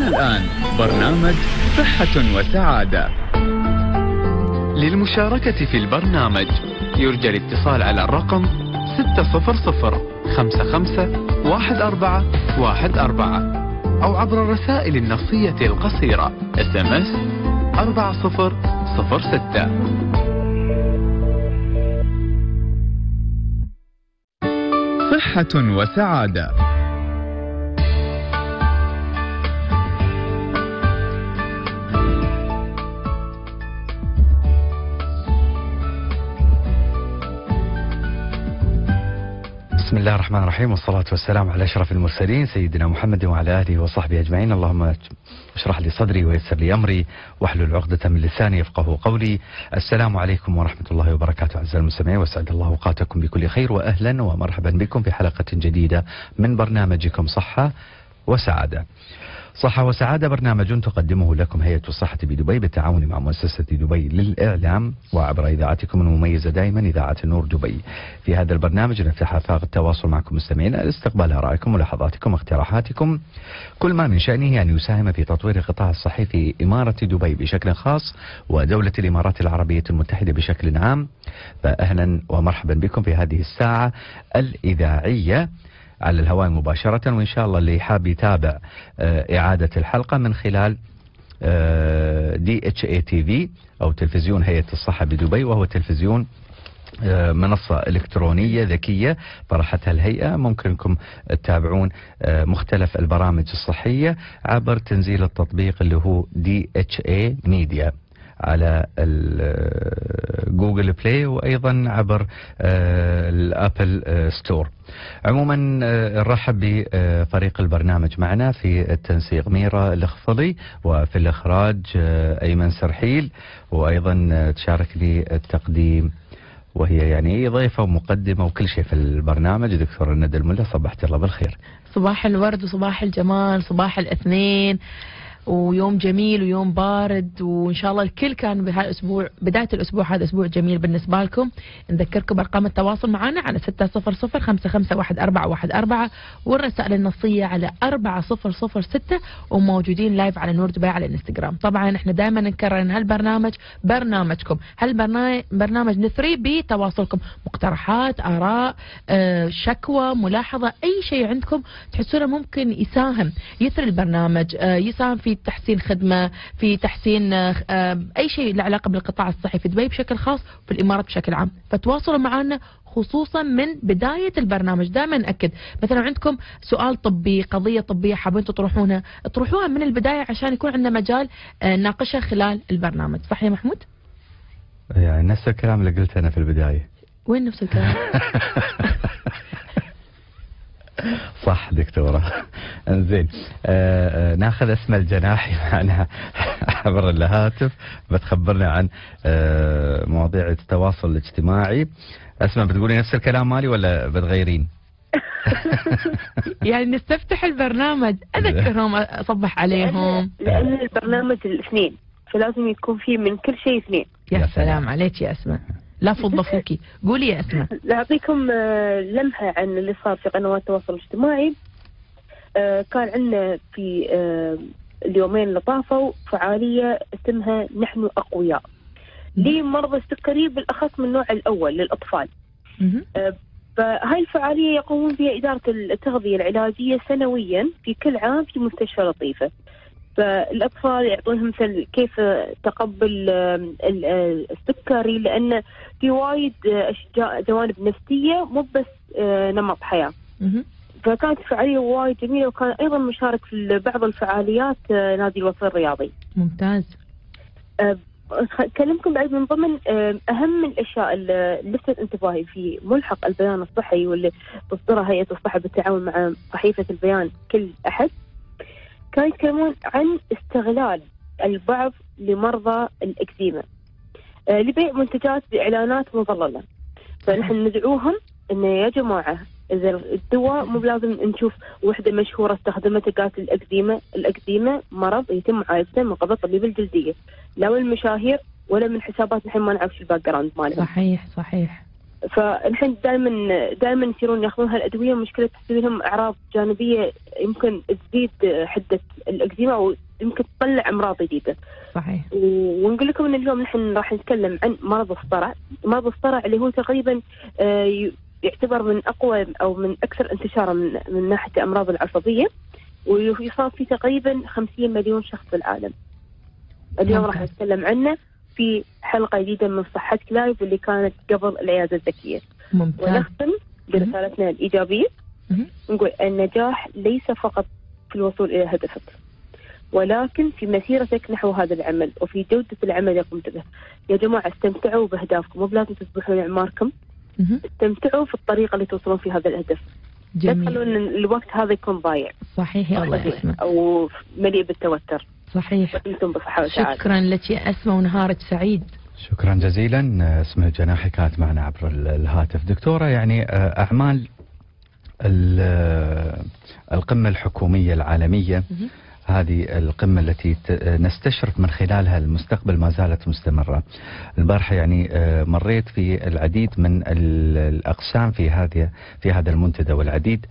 والآن برنامج صحة وسعادة. للمشاركة في البرنامج يرجى الاتصال على الرقم 600-55-14-14 أو عبر الرسائل النصية القصيرة SMS 4006. صحة وسعادة. بسم الله الرحمن الرحيم، والصلاة والسلام على أشرف المرسلين سيدنا محمد وعلى آله وصحبه أجمعين. اللهم اشرح لي صدري ويسر لي أمري واحلل عقدة من لساني يفقهوا قولي. السلام عليكم ورحمة الله وبركاته أعزائي المستمعين، وسعد الله أوقاتكم بكل خير، وأهلا ومرحبا بكم في حلقة جديدة من برنامجكم صحة وسعادة. صحة وسعادة برنامج تقدمه لكم هيئة الصحة بدبي بالتعاون مع مؤسسة دبي للإعلام وعبر إذاعتكم المميزة دائما إذاعة النور دبي. في هذا البرنامج نفتح آفاق التواصل معكم مستمعين لاستقبال آرائكم ملاحظاتكم واقتراحاتكم، كل ما من شأنه أن يساهم في تطوير القطاع الصحي في إمارة دبي بشكل خاص ودولة الإمارات العربية المتحدة بشكل عام. فأهلا ومرحبا بكم في هذه الساعة الإذاعية على الهواء مباشرة، وإن شاء الله اللي حاب يتابع إعادة الحلقة من خلال DHA TV أو تلفزيون هيئة الصحة بدبي، وهو تلفزيون منصة إلكترونية ذكية طرحتها الهيئة. ممكنكم تتابعون مختلف البرامج الصحية عبر تنزيل التطبيق اللي هو DHA Media على جوجل بلاي، وأيضا عبر الأبل ستور. عموما نرحب بفريق البرنامج معنا في التنسيق ميرا الخفضي، وفي الإخراج أيمن سرحيل، وأيضا تشاركني التقديم وهي يعني ضيفة ومقدمة وكل شيء في البرنامج دكتورة ندى الملا. صبحت الله بالخير. صباح الورد وصباح الجمال، صباح الاثنين، ويوم جميل ويوم بارد، وإن شاء الله الكل كان بهالأسبوع بداية الأسبوع هذا أسبوع جميل بالنسبة لكم. نذكركم بأرقام التواصل معنا على 600-55-14-14 والرسائل النصية على 4006، وموجودين لايف على نور دبي على الانستغرام. طبعا احنا دائما نكرر ان هالبرنامج برنامجكم، هالبرنامج نثري بتواصلكم، مقترحات، آراء، شكوى، ملاحظة، أي شيء عندكم تحسونه ممكن يساهم يثري البرنامج، يساهم في تحسين خدمة، في تحسين أي شيء له علاقة بالقطاع الصحي في دبي بشكل خاص وفي الإمارات بشكل عام. فتواصلوا معنا خصوصا من بداية البرنامج. دائما نأكد مثلا عندكم سؤال طبي، قضية طبية حابين تطرحوها من البداية عشان يكون عندنا مجال نناقشها خلال البرنامج. صح يا محمود؟ يعني نفس الكلام اللي قلته أنا في البداية. وين نفس الكلام؟ صح دكتورة. انزين ناخذ اسم الجناحي معنا عبر الهاتف بتخبرنا عن مواضيع التواصل الاجتماعي. اسماء بتقولي نفس الكلام مالي ولا بتغيرين؟ يعني نستفتح البرنامج اذكرهم اصبح عليهم لان البرنامج الاثنين فلازم يكون فيه من كل شيء اثنين. يا سلام عليك يا اسماء، لا فض فوكي. قولي يا اسماء. أعطيكم لمحة عن اللي صار في قنوات التواصل الاجتماعي. كان عندنا في اليومين اللي طافوا فعالية اسمها نحن أقوياء لمرضى السكري بالأخص من النوع الأول للأطفال. فهاي الفعالية يقومون بها إدارة التغذية العلاجية سنويا في كل عام في مستشفى لطيفة. فالأطفال يعطونهم مثل كيف تقبل السكري، لأن في وايد جوانب نفسية مو بس نمط حياة. فكانت فعالية وايد جميلة، وكان أيضا مشارك في بعض الفعاليات نادي الوصل الرياضي. ممتاز. أكلمكم بعد من ضمن أهم الأشياء اللي لفتت انتباهي في ملحق البيان الصحي واللي تصدرها هيئة الصحة بالتعاون مع صحيفة البيان كل أحد. كانوا يتكلمون عن استغلال البعض لمرضى الإكزيما لبيع منتجات بإعلانات مضللة. فنحن ندعوهم إنه يا جماعة إذا الدواء مو لازم نشوف وحدة مشهورة استخدمته قالت الأكزيما مرض يتم معالجته من قبل طبيب الجلدية، لا من المشاهير ولا من حسابات نحن ما نعرف شو الباك جراوند مالهم. صحيح. فالحين دائما يصيرون ياخذون هالادويه، مشكله تسوي لهم اعراض جانبيه يمكن تزيد حده الاكزيما ويمكن تطلع امراض جديده. صحيح. ونقول لكم ان اليوم نحن راح نتكلم عن مرض الصرع. مرض الصرع اللي هو تقريبا يعتبر من اقوى او من اكثر انتشارا من ناحيه الامراض العصبيه، ويصاب فيه تقريبا 50 مليون شخص في العالم. اليوم راح نتكلم عنه في حلقة جديدة من صحتك لايف اللي كانت قبل العيادة الذكية. ممتاز. ونختم برسالتنا الإيجابية، نقول النجاح ليس فقط في الوصول إلى هدفك، ولكن في مسيرتك نحو هذا العمل وفي جودة العمل اللي قمت به. يا جماعة استمتعوا بأهدافكم، مو بلازم تذبحون أعماركم. استمتعوا في الطريقة اللي توصلون في هذا الهدف. لا تخلون الوقت هذا يكون ضايع. صحيح يا الله يسلمك. أو مليء بالتوتر. صحيح. شكرا لك يا أسماء ونهارك سعيد. شكرا جزيلا. اسمها جناحي كانت معنا عبر الهاتف. دكتورة، يعني أعمال القمة الحكومية العالمية، هذه القمة التي نستشرف من خلالها المستقبل ما زالت مستمرة. البارحة يعني مريت في العديد من الأقسام في هذا المنتدى، والعديد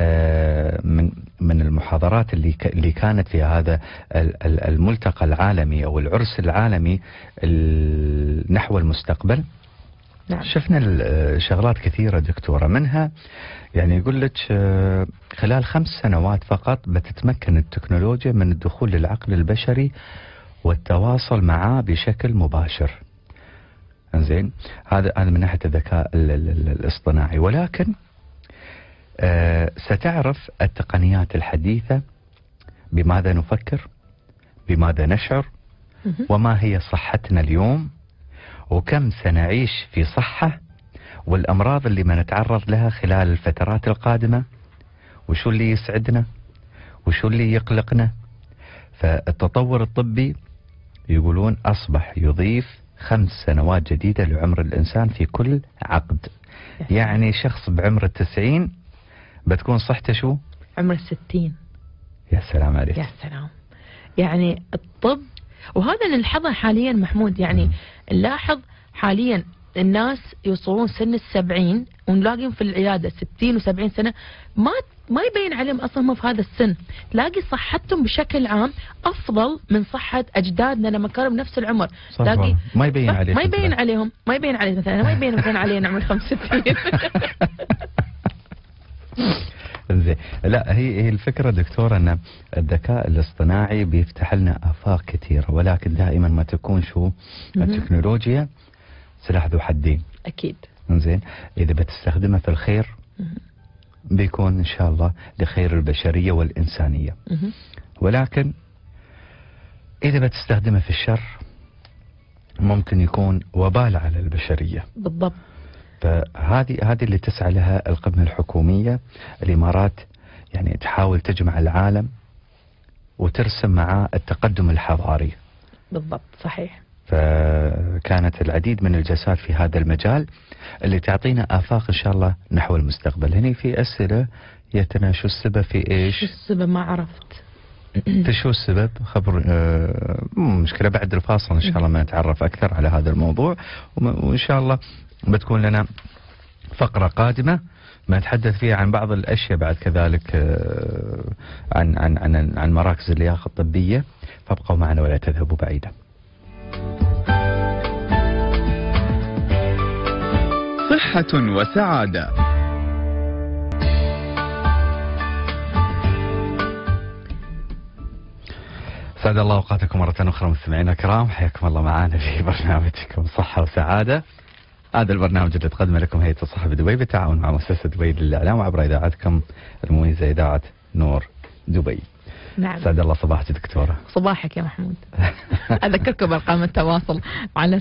من المحاضرات اللي كانت في هذا الملتقى العالمي أو العرس العالمي نحو المستقبل. نعم. شفنا شغلات كثيرة دكتورة، منها يعني يقول لك خلال 5 سنوات فقط بتتمكن التكنولوجيا من الدخول للعقل البشري والتواصل معه بشكل مباشر. انزين، هذا من ناحية الذكاء الاصطناعي، ولكن ستعرف التقنيات الحديثة بماذا نفكر، بماذا نشعر، وما هي صحتنا اليوم، وكم سنعيش في صحة، والأمراض اللي ما نتعرض لها خلال الفترات القادمة، وشو اللي يسعدنا وشو اللي يقلقنا. فالتطور الطبي يقولون أصبح يضيف 5 سنوات جديدة لعمر الإنسان في كل عقد. يعني شخص بعمر 90 بتكون صحته شو؟ عمر 60. يا سلام عليك. يا سلام. يعني الطب، وهذا نلحظه حاليا محمود، يعني نلاحظ حاليا الناس يوصلون سن 70 ونلاقيهم في العيادة 60 و70 سنة ما يبين عليهم أصلا هم في هذا السن. تلاقي صحتهم بشكل عام أفضل من صحة أجدادنا لما كانوا بنفس العمر. تلاقي ما يبين عليهم ما يبين عليه مثلا، ما يبين مثلا علينا عمر 65. زين. لا، هي الفكرة دكتورة أن الذكاء الاصطناعي بيفتح لنا آفاق كثيرة، ولكن دائما ما تكون شو التكنولوجيا سلاح ذو حدين. أكيد. زين، إذا بتستخدمها في الخير بيكون إن شاء الله لخير البشرية والإنسانية، ولكن إذا بتستخدمها في الشر ممكن يكون وبال على البشرية. بالضبط. فهذه اللي تسعى لها القمة الحكومية. الإمارات يعني تحاول تجمع العالم وترسم معاه التقدم الحضاري. بالضبط. صحيح. فكانت العديد من الجلسات في هذا المجال اللي تعطينا آفاق إن شاء الله نحو المستقبل. هني في أسئلة يتنا شو السبب في إيش؟ شو السبب؟ ما عرفت. شو السبب؟ خبر مشكلة بعد الفاصل إن شاء الله ما نتعرف أكثر على هذا الموضوع، وإن شاء الله بتكون لنا فقرة قادمة ما نتحدث فيها عن بعض الأشياء بعد كذلك عن مراكز اللياقة الطبية. فابقوا معنا ولا تذهبوا بعيدا. صحة وسعادة. سعد الله أوقاتكم مرة أخرى مستمعينا الكرام، حياكم الله معنا في برنامجكم صحة وسعادة. هذا البرنامج اللي تقدمه لكم هيئة الصحة بدبي بالتعاون مع مؤسسة دبي للإعلام وعبر إذاعتكم المميزة إذاعة نور دبي. نعم. سعد الله صباحك دكتورة. صباحك يا محمود. أذكركم بأرقام التواصل على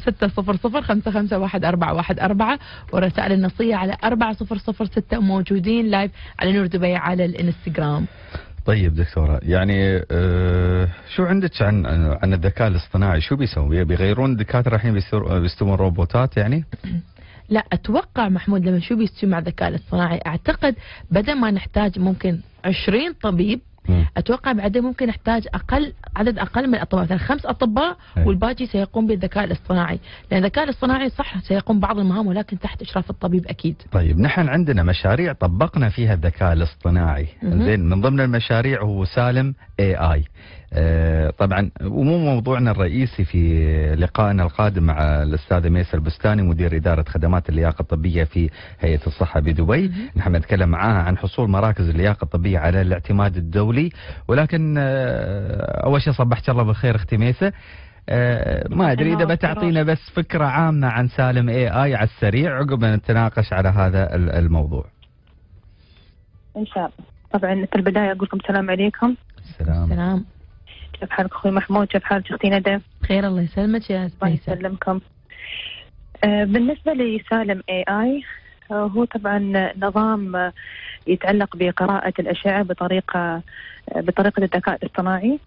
600551414 ورسائل النصية على 4006 موجودين لايف على نور دبي على الانستغرام. طيب دكتورة، يعني شو عندك عن الذكاء الاصطناعي؟ شو بيسوي؟ بيغيرون الدكاترة الحين بيستوون روبوتات يعني؟ لا أتوقع محمود لما شو بيستوي مع الذكاء الاصطناعي، أعتقد بدل ما نحتاج ممكن 20 طبيب اتوقع بعدين ممكن نحتاج عدد اقل من الاطباء، مثلا 5 اطباء والباقي سيقوم بالذكاء الاصطناعي، لان الذكاء الاصطناعي صح سيقوم بعض المهام ولكن تحت اشراف الطبيب اكيد. طيب نحن عندنا مشاريع طبقنا فيها الذكاء الاصطناعي، زين، من ضمن المشاريع هو سالم AI. طبعا ومو موضوعنا الرئيسي في لقائنا القادم مع الأستاذ ميسر بستاني مدير إدارة خدمات اللياقة الطبية في هيئة الصحة بدبي. نحن نتكلم معاها عن حصول مراكز اللياقة الطبية على الاعتماد الدولي، ولكن أول شيء صبحت الله بالخير أختي ميسة. ما أدري إذا بتعطينا بس فكرة عامة عن سالم AI على السريع عقب ما نتناقش على هذا الموضوع. إن شاء الله. طبعا في البداية أقول لكم السلام عليكم. السلام. كيف حالك أخوي محمود؟ كيف حالك أختي ندى؟ بخير الله يسلمك يا الله يسلمكم. بالنسبة لسالم AI هو طبعا نظام يتعلق بقراءة الأشعة بطريقة الذكاء الاصطناعي.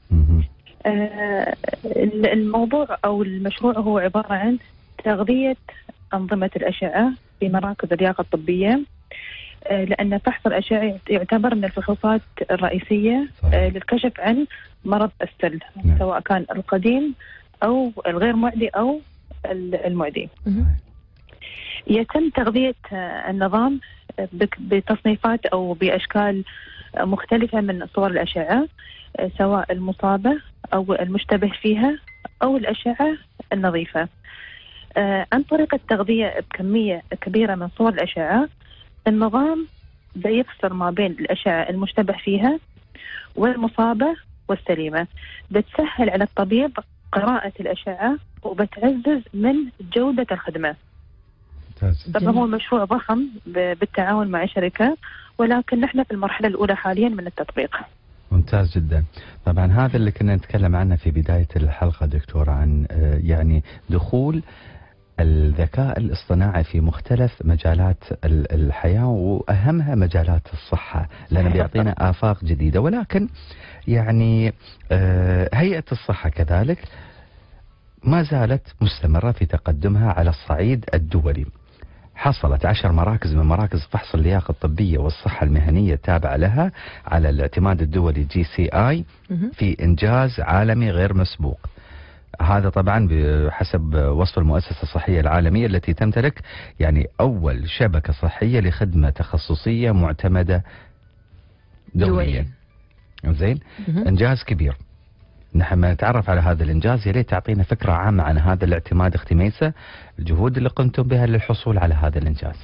الموضوع أو المشروع هو عبارة عن تغذية أنظمة الأشعة في مراكز اللياقة الطبية، لأن فحص الأشعة يعتبر من الفحوصات الرئيسية للكشف عن مرض السل، سواء كان القديم أو الغير معدي أو المعدي. يتم تغذية النظام بتصنيفات أو بأشكال مختلفة من صور الأشعة، سواء المصابة أو المشتبه فيها أو الأشعة النظيفة. عن طريق التغذية بكمية كبيرة من صور الأشعة، النظام بيفصل ما بين الأشعة المشتبه فيها والمصابة والسليمة، بتسهل على الطبيب قراءة الأشعة وبتعزز من جودة الخدمة. طبعا هو مشروع ضخم بالتعاون مع شركة، ولكن نحن في المرحلة الأولى حاليا من التطبيق. ممتاز جدا. طبعا هذا اللي كنا نتكلم عنه في بداية الحلقة دكتور، عن يعني دخول الذكاء الاصطناعي في مختلف مجالات الحياة وأهمها مجالات الصحة، لأنه بيعطينا آفاق جديدة. ولكن يعني هيئة الصحة كذلك ما زالت مستمرة في تقدمها على الصعيد الدولي. حصلت 10 مراكز من مراكز فحص اللياقة الطبية والصحة المهنية التابعة لها على الاعتماد الدولي GCI في إنجاز عالمي غير مسبوق. هذا طبعا بحسب وصف المؤسسة الصحية العالمية التي تمتلك يعني أول شبكة صحية لخدمة تخصصية معتمدة دوليا. زين، إنجاز كبير. نحن نتعرف على هذا الإنجاز، يا ريت تعطينا فكرة عامة عن هذا الاعتماد أختي ميسة، الجهود اللي قمتم بها للحصول على هذا الإنجاز.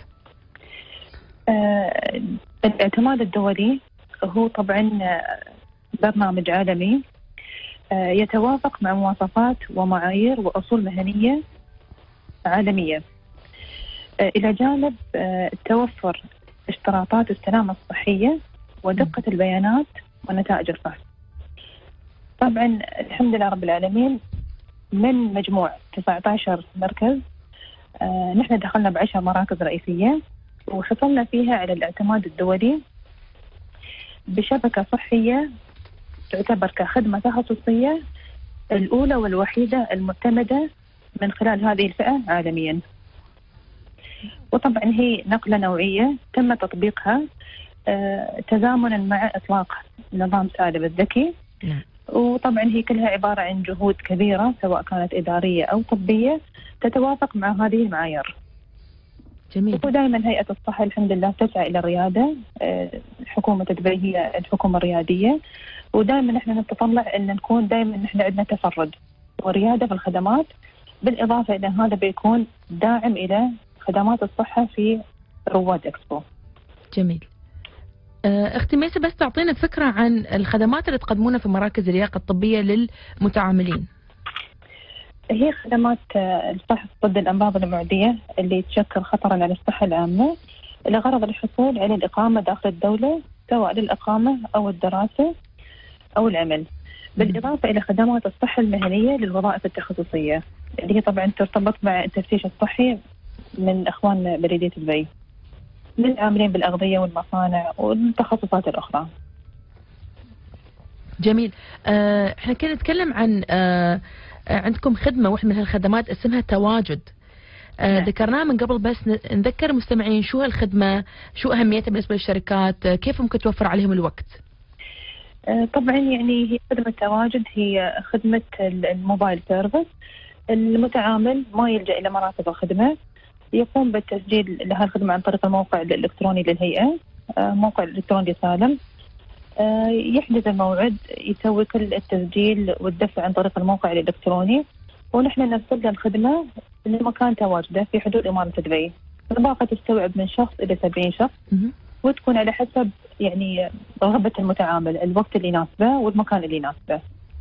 الاعتماد الدولي هو طبعا برنامج عالمي يتوافق مع مواصفات ومعايير وأصول مهنية عالمية، إلى جانب توفر اشتراطات السلامة الصحية ودقة البيانات ونتائج الفحص. طبعا الحمد لله رب العالمين، من مجموع 19 مركز نحن دخلنا ب10 مراكز رئيسية، وحصلنا فيها على الاعتماد الدولي بشبكة صحية تعتبر كخدمة تخصصية الأولى والوحيدة المعتمدة من خلال هذه الفئة عالميا. وطبعا هي نقلة نوعية تم تطبيقها تزامنا مع إطلاق نظام سالم الذكي. وطبعا هي كلها عبارة عن جهود كبيرة سواء كانت إدارية أو طبية تتوافق مع هذه المعايير. جميل. ودائما هيئة الصحة الحمد لله تسعى إلى الريادة، حكومة دبي هي الحكومة الريادية، ودائما نحن نتطلع أن نكون دائما نحن عندنا تفرد وريادة في الخدمات، بالإضافة إلى هذا بيكون داعم إلى خدمات الصحة في رواد إكسبو. جميل. اختي ميسة بس تعطينا فكرة عن الخدمات اللي تقدمونها في مراكز اللياقة الطبية للمتعاملين. هي خدمات الفحص ضد الأمراض المعدية اللي تشكل خطرا على الصحة العامة لغرض الحصول على الإقامة داخل الدولة، سواء للإقامة أو الدراسة أو العمل، بالإضافة إلى خدمات الصحة المهنية للوظائف التخصصية اللي هي طبعا ترتبط مع التفتيش الصحي من إخوان بلدية دبي للعاملين بالأغذية والمصانع والتخصصات الأخرى. جميل. احنا كنا نتكلم عن عندكم خدمة واحدة من هالخدمات اسمها تواجد. ذكرناها من قبل، بس نذكر المستمعين شو هالخدمة، شو أهميتها بالنسبة للشركات، كيف ممكن توفر عليهم الوقت؟ طبعا يعني هي خدمة تواجد، هي خدمة الموبايل سيرفيس. المتعامل ما يلجأ إلى مرافق الخدمة، يقوم بالتسجيل لهذه الخدمة عن طريق الموقع الإلكتروني للهيئة، موقع الإلكتروني سالم. يحجز الموعد، يسوي كل التسجيل والدفع عن طريق الموقع الإلكتروني، ونحن نرسل له الخدمة لمكان تواجده في حدود إمارة دبي. الباقة تستوعب من شخص إلى 70 شخص، وتكون على حسب يعني رغبة المتعامل، الوقت اللي يناسبه والمكان اللي يناسبه.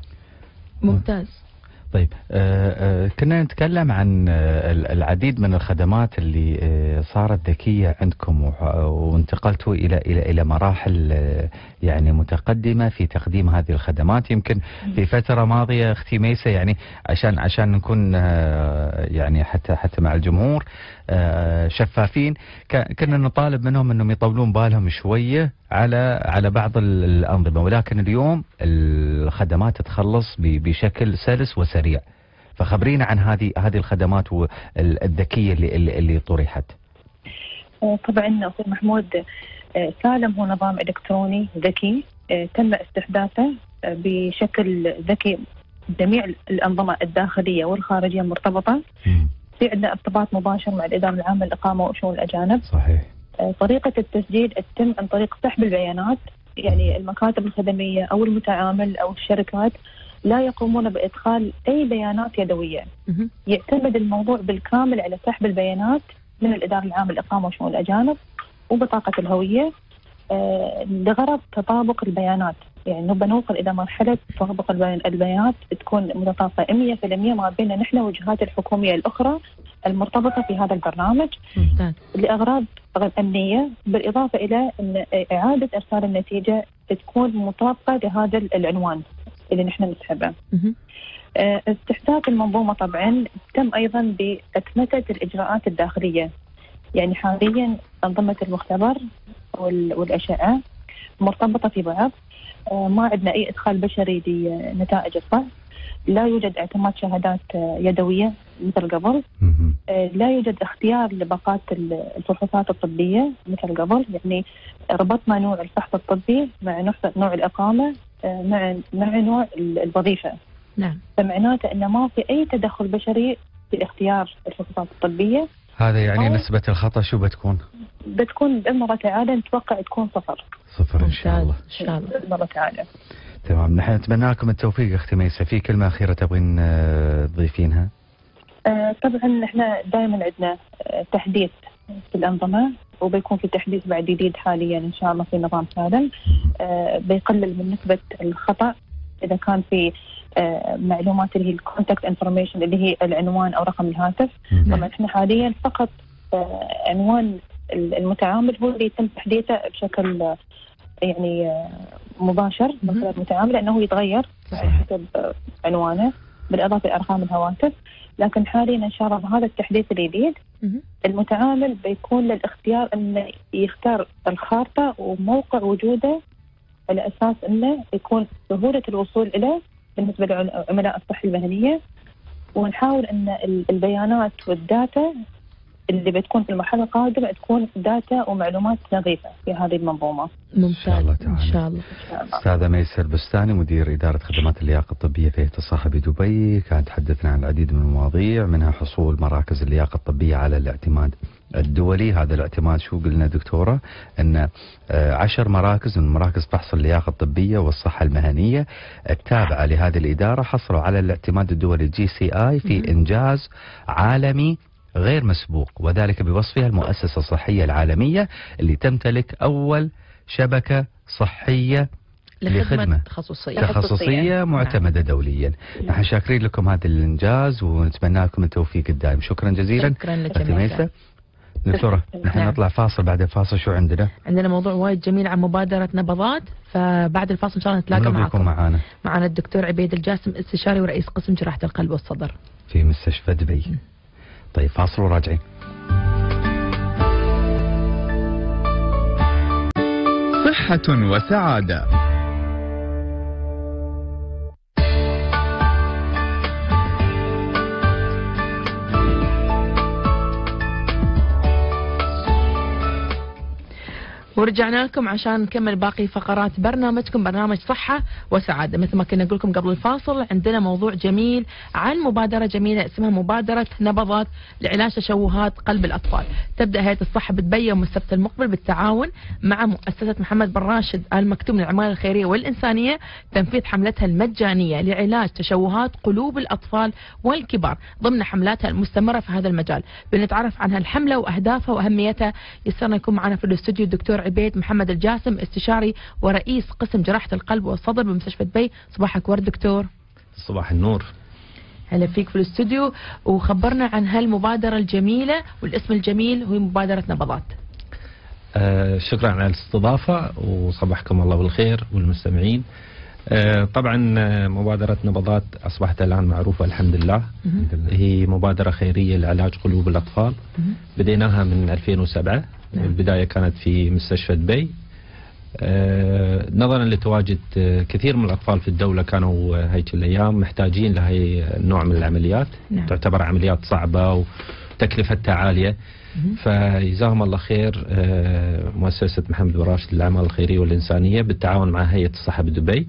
ممتاز. طيب كنا نتكلم عن العديد من الخدمات اللي صارت ذكية عندكم، وانتقلتوا إلى مراحل يعني متقدمة في تقديم هذه الخدمات. يمكن في فترة ماضية أختي ميسة، يعني عشان نكون يعني حتى مع الجمهور شفافين، كنا نطالب منهم انهم يطولون بالهم شوية على بعض الأنظمة، ولكن اليوم الخدمات تتخلص بشكل سلس وسريع. فخبرينا عن هذه الخدمات الذكية اللي طرحت. طبعا أخوي محمود، سالم هو نظام إلكتروني ذكي تم استحداثه بشكل ذكي. جميع الأنظمة الداخلية والخارجية مرتبطة. في عندنا ارتباط مباشر مع الإدارة العامة للإقامة وشؤون الأجانب. صحيح. طريقة التسجيل تتم عن طريق سحب البيانات، يعني المكاتب الخدمية أو المتعامل أو الشركات لا يقومون بإدخال أي بيانات يدوية. يعتمد الموضوع بالكامل على سحب البيانات من الإدارة العامة للإقامة وشؤون الأجانب وبطاقة الهوية لغرض تطابق البيانات. يعني نبغى نوصل إلى مرحلة تطابق البيانات تكون متطابقة 100% ما بين نحن والجهات الحكومية الأخرى المرتبطة في هذا البرنامج لأغراض أمنية، بالإضافة إلى أن إعادة إرسال النتيجة تكون مطابقة لهذا العنوان اللي نحن نسحبه. استحداث المنظومة طبعا تم أيضا بأتمتة الإجراءات الداخلية. يعني حاليا أنظمة المختبر والأشعة مرتبطة في بعض، ما عندنا أي إدخال بشري لنتائج الفحص، لا يوجد اعتماد شهادات يدوية مثل قبل، لا يوجد اختيار لباقات الفحوصات الطبية مثل قبل. يعني ربطنا نوع الفحص الطبي مع نوع الإقامة مع نوع الوظيفة. نعم. فمعناته أنه ما في أي تدخل بشري في اختيار الفحوصات الطبية. هذا يعني نسبة الخطأ شو بتكون؟ بتكون بإذن الله تعالى نتوقع تكون صفر إن شاء الله. إن شاء الله بإذن الله تعالى. تمام. نحن نتمنى لكم التوفيق أختي ميسة. في كلمة أخيرة تبغين تضيفينها؟ طبعا نحن دائما عندنا تحديث في الأنظمة، وبيكون في تحديث بعد جديد حاليا إن شاء الله في نظام سالم بيقلل من نسبة الخطأ إذا كان في معلومات اللي هي الكونتاكت انفورميشن اللي هي العنوان أو رقم الهاتف. طبعا احنا حاليا فقط عنوان المتعامل هو اللي يتم تحديثه بشكل يعني مباشر من خلال المتعامل، لأنه يتغير حسب عنوانه بالإضافة لأرقام الهواتف. لكن حاليا إن شاء الله بهذا التحديث الجديد المتعامل بيكون للاختيار أنه يختار الخارطة وموقع وجوده على أساس أنه يكون سهولة الوصول إليه بالنسبة لعملاء الصحة المهنية، ونحاول أن البيانات والداتا اللي بتكون في المرحلة القادمة تكون داتا ومعلومات نظيفة في هذه المنظومة. ممتاز. إن شاء الله. أستاذة ميسة البستاني، مدير إدارة خدمات اللياقة الطبية في هيئة الصحة بدبي، كانت تحدثنا عن العديد من المواضيع، منها حصول مراكز اللياقة الطبية على الاعتماد الدولي. هذا الاعتماد شو قلنا دكتورة؟ أن 10 مراكز من مراكز فحص اللياقة الطبية والصحة المهنية التابعة لهذه الإدارة حصلوا على الاعتماد الدولي GCI في إنجاز عالمي غير مسبوق، وذلك بوصفها المؤسسة الصحية العالمية اللي تمتلك أول شبكة صحية لخدمة تخصصية معتمدة دوليا. نحن شاكرين لكم هذا الإنجاز ونتمنى لكم التوفيق الدائم. شكرا جزيلا. شكرا لك دكتورة. نحن نطلع فاصل، بعد الفاصل شو عندنا؟ عندنا موضوع وايد جميل عن مبادرة نبضات، فبعد الفاصل إن شاء الله نتلاقى معكم. معنا الدكتور عبيد الجاسم، استشاري ورئيس قسم جراحة القلب والصدر في مستشفى دبي. طيب فاصل وراجعين. صحة وسعادة. ورجعنا لكم عشان نكمل باقي فقرات برنامجكم، برنامج صحة وسعادة. مثل ما كنا نقول لكم قبل الفاصل، عندنا موضوع جميل عن مبادرة جميلة اسمها مبادرة نبضات لعلاج تشوهات قلب الأطفال. تبدأ هيئة الصحة بدبي يوم السبت المقبل بالتعاون مع مؤسسة محمد بن راشد آل مكتوم للأعمال الخيرية والإنسانية تنفيذ حملتها المجانية لعلاج تشوهات قلوب الأطفال والكبار ضمن حملاتها المستمرة في هذا المجال. بنتعرف عن هالحملة وأهدافها وأهميتها. يسرنا يكون معنا في الاستوديو الدكتور عبيد محمد الجاسم، استشاري ورئيس قسم جراحة القلب والصدر بمستشفى دبي. صباحك ورد دكتور. صباح النور. هلا فيك في الاستوديو، وخبرنا عن هالمبادرة الجميلة والاسم الجميل هو مبادرة نبضات. شكرا على الاستضافة وصباحكم الله بالخير والمستمعين. طبعا مبادرة نبضات أصبحت الآن معروفة الحمد لله. هي مبادرة خيرية لعلاج قلوب الأطفال. بديناها من 2007. البداية كانت في مستشفى دبي. نظرا لتواجد كثير من الأطفال في الدولة كانوا هيك الأيام محتاجين لهي النوع من العمليات. تعتبر عمليات صعبة وتكلفتها عالية. فجزاهم الله خير مؤسسة محمد بن راشد للأعمال الخيرية والإنسانية بالتعاون مع هيئة الصحة بدبي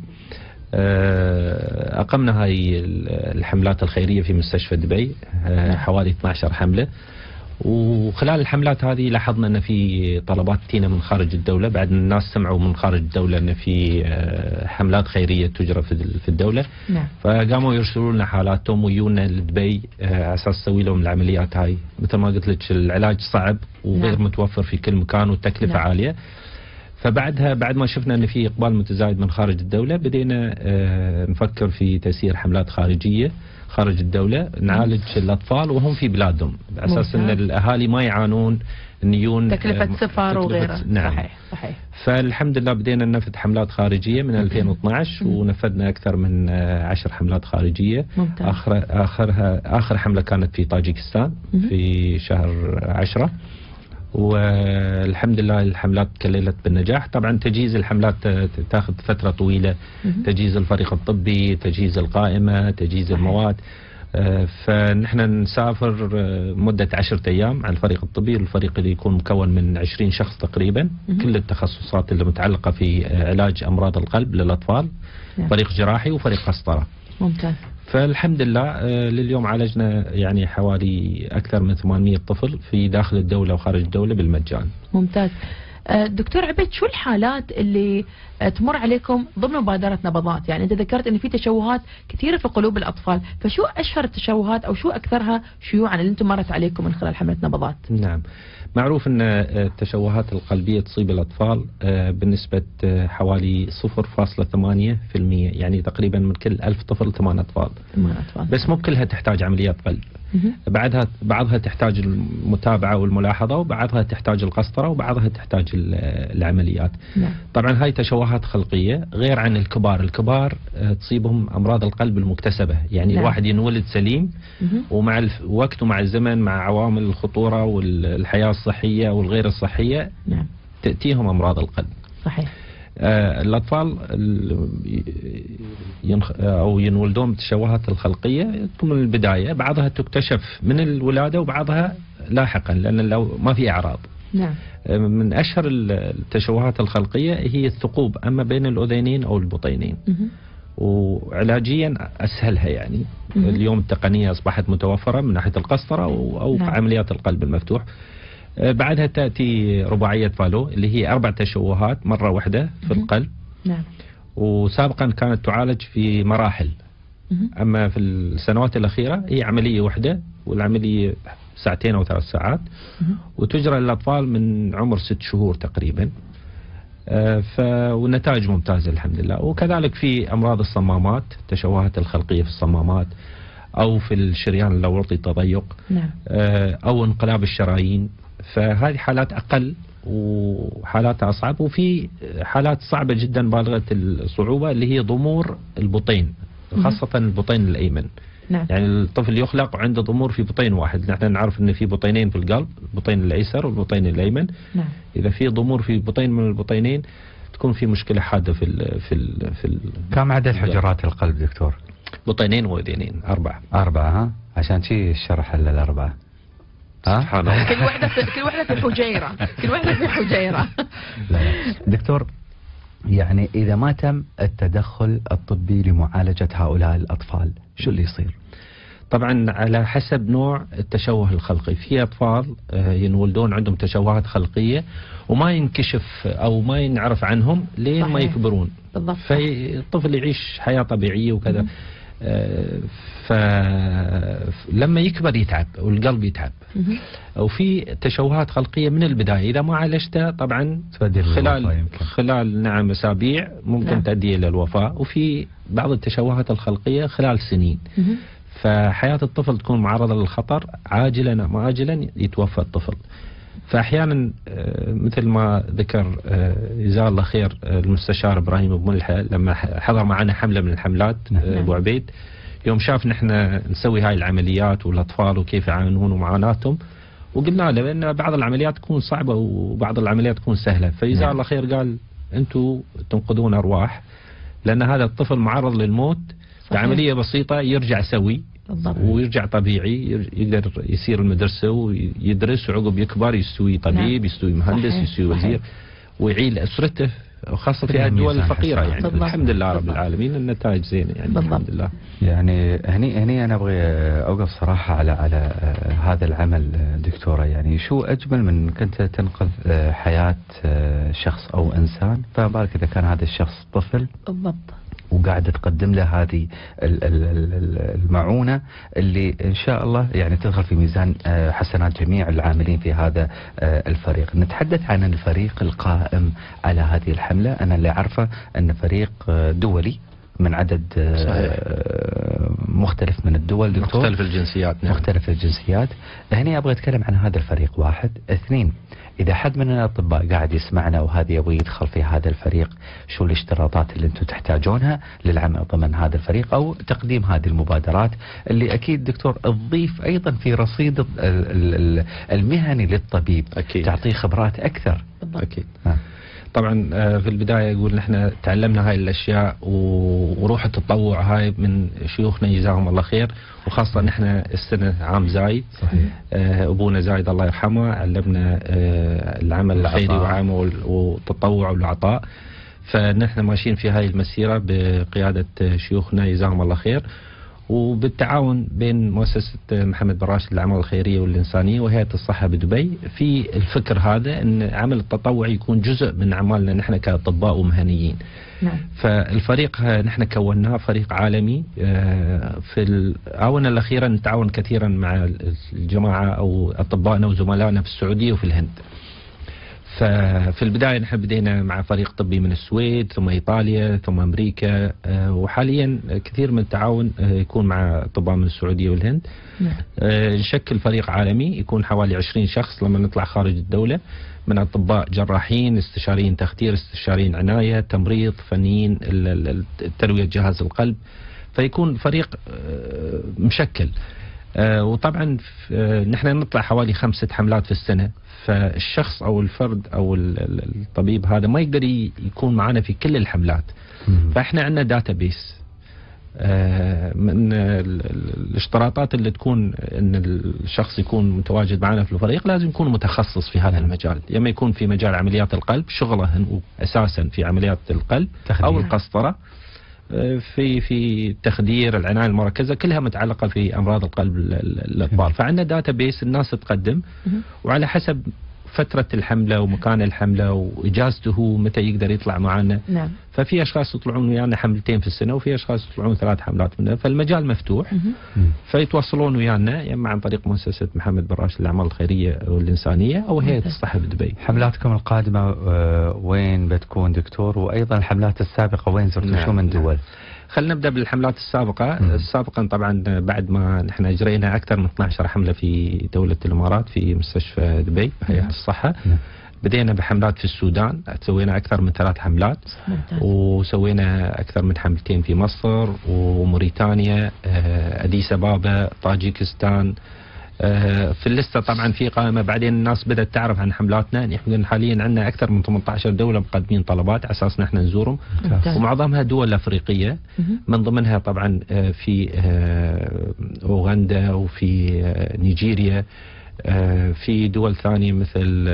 أقمنا هاي الحملات الخيرية في مستشفى دبي، حوالي 12 حملة. وخلال الحملات هذه لاحظنا أن في طلبات تينا من خارج الدولة، بعد الناس سمعوا من خارج الدولة أن في حملات خيرية تجرى في الدولة. فقاموا يرسلوا لنا حالاتهم ويونا لدبي على أساس نسوي لهم العمليات هاي. مثل ما قلت لك العلاج صعب وغير متوفر في كل مكان والتكلفة عالية. فبعدها بعد ما شفنا أن في إقبال متزايد من خارج الدولة بدينا نفكر في تسيير حملات خارجية خارج الدولة نعالج الأطفال وهم في بلادهم، على أساس أن الأهالي ما يعانون نيون تكلفة سفر وغيره. نعم. صحيح. فالحمد لله بدينا ننفذ حملات خارجية من 2012 ونفذنا أكثر من 10 حملات خارجية. ممتاز. آخر حملة كانت في طاجيكستان في شهر 10. والحمد لله الحملات تكللت بالنجاح. طبعا تجهيز الحملات تاخذ فترة طويلة، تجهيز الفريق الطبي، تجهيز القائمة، تجهيز المواد. فنحن نسافر مدة 10 أيام على الفريق الطبي، الفريق اللي يكون مكون من 20 شخص تقريبا، كل التخصصات اللي متعلقة في علاج أمراض القلب للأطفال. فريق جراحي وفريق قسطرة. ممتاز. فالحمد لله لليوم عالجنا يعني حوالي أكثر من 800 طفل في داخل الدولة وخارج الدولة بالمجان. ممتاز. دكتور عبيد، شو الحالات اللي تمر عليكم ضمن مبادرة نبضات؟ يعني أنت ذكرت أن في تشوهات كثيرة في قلوب الأطفال، فشو أشهر التشوهات أو شو أكثرها شيوعا اللي أنتم مرت عليكم من خلال حملة نبضات؟ نعم، معروف أن التشوهات القلبية تصيب الأطفال بنسبة حوالي 0.8%، يعني تقريبا من كل 1000 طفل 8 أطفال. بس مو كلها تحتاج عمليات قلب. بعضها تحتاج المتابعة والملاحظة، وبعضها تحتاج القسطرة، وبعضها تحتاج العمليات. طبعا هاي تشوهات خلقية غير عن الكبار تصيبهم أمراض القلب المكتسبة. يعني الواحد ينولد سليم ومع الوقت ومع الزمن مع عوامل الخطورة والحياة الصحية والغير الصحية تأتيهم أمراض القلب. صحيح. الأطفال أو ينولدون بالتشوهات الخلقية من البداية، بعضها تكتشف من الولادة وبعضها لاحقا لأن لو ما في أعراض. نعم. من أشهر التشوهات الخلقية هي الثقوب أما بين الأذينين أو البطينين. وعلاجيا أسهلها يعني. اليوم التقنية أصبحت متوفرة من ناحية القسطرة أو عمليات القلب المفتوح. بعدها تأتي رباعية فالو اللي هي 4 تشوهات مرة واحدة في القلب. نعم. وسابقا كانت تعالج في مراحل. أما في السنوات الأخيرة هي عملية واحدة، والعملية 2 أو 3 ساعات. وتجرى للأطفال من عمر 6 شهور تقريبا. والنتائج ممتازة الحمد لله. وكذلك في أمراض الصمامات، تشوهات الخلقية في الصمامات أو في الشريان اللورطي تضيق. نعم. أو انقلاب الشرايين. فهذه حالات أقل وحالاتها أصعب. وفي حالات صعبة جدا بالغة الصعوبة اللي هي ضمور البطين، خاصة البطين الأيمن. نعم. يعني الطفل يخلق وعنده ضمور في بطين واحد. نحن نعرف أن في بطينين في القلب، البطين الأيسر والبطين الأيمن. نعم. إذا في ضمور في بطين من البطينين تكون في مشكلة حادة في كم عدد حجرات القلب دكتور؟ بطينين وأذينين 4. 4 ها؟ عشان شي الشرح ال4. سبحان الله. كل واحدة في حجيرة، كل واحدة في حجيرة. لا. دكتور، يعني إذا ما تم التدخل الطبي لمعالجة هؤلاء الأطفال شو اللي يصير؟ طبعا على حسب نوع التشوه الخلقي. في أطفال ينولدون عندهم تشوهات خلقية وما ينكشف أو ما ينعرف عنهم لين ما يكبرون، بالضبط. فالطفل يعيش حياة طبيعية وكذا. فلما يكبر يتعب والقلب يتعب. وفي تشوهات خلقية من البداية إذا ما عالجتها طبعا خلال أسابيع ممكن تؤدي إلى الوفاة. وفي بعض التشوهات الخلقية خلال سنين. فحياة الطفل تكون معرضة للخطر، عاجلا أم آجلا يتوفى الطفل. فأحيانا مثل ما ذكر جزاه الله خير المستشار إبراهيم أبو ملحة لما حضر معنا حملة من الحملات أبو عبيد، يوم شاف نحن نسوي هاي العمليات والأطفال وكيف يعانون ومعاناتهم، وقلنا له بأن بعض العمليات تكون صعبة وبعض العمليات تكون سهلة. فجزاه الله خير قال أنتم تنقذون أرواح، لأن هذا الطفل معرض للموت بعملية بسيطة يرجع سوي ويرجع طبيعي، يقدر يسير المدرسة ويدرس، وعقب يكبر يستوي طبيب، يستوي مهندس، يستوي وزير، ويعيل أسرته، وخاصة في الدول الفقيرة. يعني الحمد لله رب العالمين النتائج زينة يعني الحمد لله. يعني هني أنا أبغى أوقف صراحة على هذا العمل دكتورة. يعني شو أجمل من كنت تنقذ حياة شخص أو إنسان، فما بالك إذا كان هذا الشخص طفل بالضبط، وقاعدة تقدم له هذه المعونة اللي إن شاء الله يعني تدخل في ميزان حسنات جميع العاملين في هذا الفريق. نتحدث عن الفريق القائم على هذه الحملة. أنا اللي أعرفه أن فريق دولي من عدد مختلف من الدول دكتور، مختلف الجنسيات. نعم. مختلف الجنسيات. هنا أبغى أتكلم عن هذا الفريق، واحد. اثنين، إذا حد من الأطباء قاعد يسمعنا وهذا يبغى يدخل في هذا الفريق، شو الاشتراطات اللي أنتم تحتاجونها للعمل ضمن هذا الفريق أو تقديم هذه المبادرات اللي أكيد دكتور تضيف أيضا في رصيد المهني للطبيب، أكيد. تعطيه خبرات أكثر. أكيد. طبعا في البداية يقول نحن تعلمنا هاي الأشياء وروح التطوع هاي من شيوخنا جزاهم الله خير، وخاصة نحن السنة عام زايد. صحيح. أبونا زايد الله يرحمه علمنا العمل الخيري وعامه والتطوع والعطاء. فنحن ماشيين في هاي المسيرة بقيادة شيوخنا جزاهم الله خير، وبالتعاون بين مؤسسة محمد بن راشد للأعمال الخيرية والإنسانية وهيئة الصحة بدبي. في الفكر هذا أن عمل التطوع يكون جزء من أعمالنا نحن كأطباء ومهنيين. نعم. فالفريق نحن كوناه فريق عالمي. في الآونة الأخيرة نتعاون كثيرا مع الجماعة أو أطبائنا وزملائنا في السعودية وفي الهند. ففي البداية نحن بدينا مع فريق طبي من السويد، ثم إيطاليا، ثم أمريكا، وحاليا كثير من التعاون يكون مع أطباء من السعودية والهند. نشكل فريق عالمي يكون حوالي 20 شخص لما نطلع خارج الدولة، من أطباء جراحين، استشاريين تخدير، استشاريين عناية، تمريض، فنيين تروية جهاز القلب. فيكون فريق مشكل. وطبعا نحن نطلع حوالي 5-6 حملات في السنة. فالشخص أو الفرد أو الطبيب هذا ما يقدر يكون معنا في كل الحملات. فإحنا عندنا داتابيس. من الاشتراطات اللي تكون أن الشخص يكون متواجد معنا في الفريق لازم يكون متخصص في هذا المجال. يما يكون في مجال عمليات القلب، شغله أساسا في عمليات القلب أو القسطرة، في التخدير، العناية المركزة، كلها متعلقة في أمراض القلب الأطفال. فعندنا داتابيس الناس تقدم، وعلى حسب فترة الحملة ومكان الحملة وإجازته متى يقدر يطلع معنا. نعم. ففي أشخاص يطلعون ويانا حملتين في السنة، وفي أشخاص يطلعون 3 حملات منها. فالمجال مفتوح. فيتواصلون ويانا يا إما عن طريق مؤسسة محمد بن راشد للأعمال الخيرية والإنسانية أو هيئة الصحة بدبي. حملاتكم القادمة وين بتكون دكتور؟ وأيضا الحملات السابقة وين زرتوا؟ شو من دول؟ خلينا نبدأ بالحملات السابقة. سابقا طبعا بعد ما نحن أجرينا أكثر من 12 حملة في دولة الإمارات في مستشفى دبي هيئة الصحة. بدينا بحملات في السودان، سوينا أكثر من 3 حملات. وسوينا أكثر من حملتين في مصر وموريتانيا، أديس أبابا، طاجيكستان. في الليستة طبعا في قائمة. بعدين الناس بدأت تعرف عن حملاتنا. نحن حاليا عندنا أكثر من 18 دولة مقدمين طلبات على أساس نحن نزورهم، ومعظمها دول أفريقية. من ضمنها طبعا في أوغندا وفي نيجيريا، في دول ثانية مثل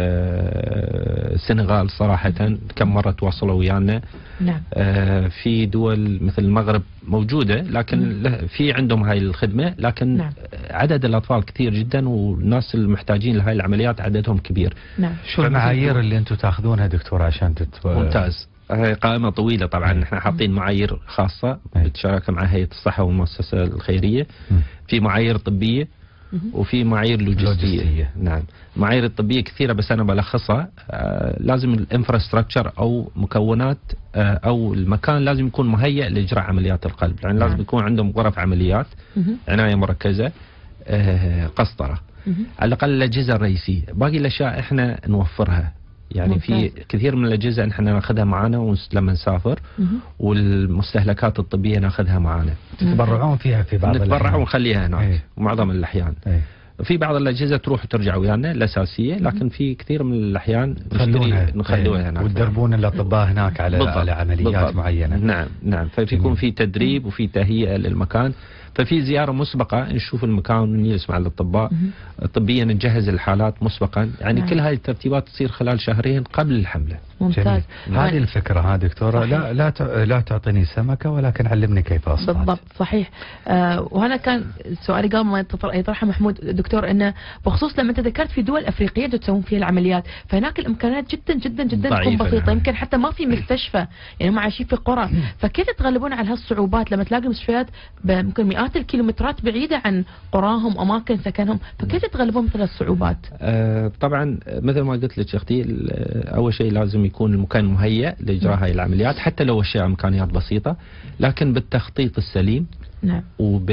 السنغال صراحة كم مرة تواصلوا ويانا. نعم. في دول مثل المغرب موجودة لكن في عندهم هاي الخدمة، لكن نعم. عدد الأطفال كثير جدا والناس المحتاجين لهاي العمليات عددهم كبير. نعم. شو المعايير اللي انتم تاخذونها دكتور عشان ممتاز. هاي قائمة طويلة طبعا. نحن حاطين معايير خاصة بالشراكة مع هيئة الصحة والمؤسسة الخيرية. في معايير طبية وفي معايير لوجستية. نعم. معايير الطبية كثيرة بس أنا بلخصها. لازم الانفراستراكشر أو مكونات أو المكان لازم يكون مهيئ لإجراء عمليات القلب، يعني لازم يكون عندهم غرف عمليات، عناية مركزة، قسطرة، على الأقل الأجهزة الرئيسية. باقي الأشياء إحنا نوفرها، يعني في كثير من الأجهزة احنا ناخذها معنا لما نسافر، والمستهلكات الطبية ناخذها معنا. تتبرعون فيها في بعض الأحيان؟ نتبرع ونخليها هناك معظم الأحيان. في بعض الأجهزة تروح وترجع ويانا الأساسية، لكن في كثير من الأحيان نخلوها هناك وتدربون الأطباء هناك على عمليات معينة. نعم. فيكون في تدريب وفي تهيئة للمكان، ففي زيارة مسبقة نشوف المكان ونجلس مع الأطباء طبيا، نجهز الحالات مسبقا، يعني كل هاي الترتيبات تصير خلال شهرين قبل الحملة. ممتاز. هذه الفكرة دكتورة. لا تعطيني سمكة ولكن علمني كيف أصطاد. بالضبط صحيح. وهنا كان سؤالي قبل ما يطرحه محمود دكتور، انه بخصوص لما انت ذكرت في دول افريقيه تسوون فيها العمليات، فهناك الامكانيات جدا جدا جدا تكون بسيطه، يمكن حتى ما في مستشفى، يعني هم عايشين في قرى، فكيف تتغلبون على هالصعوبات لما تلاقي مستشفيات ممكن مئات الكيلومترات بعيده عن قراهم اماكن سكنهم، فكيف تتغلبون مثل الصعوبات؟ طبعا مثل ما قلت لك اختي، اول شيء لازم يكون المكان مهيئ لاجراء هاي العمليات، حتى لو اشياء امكانيات بسيطه، لكن بالتخطيط السليم. نعم.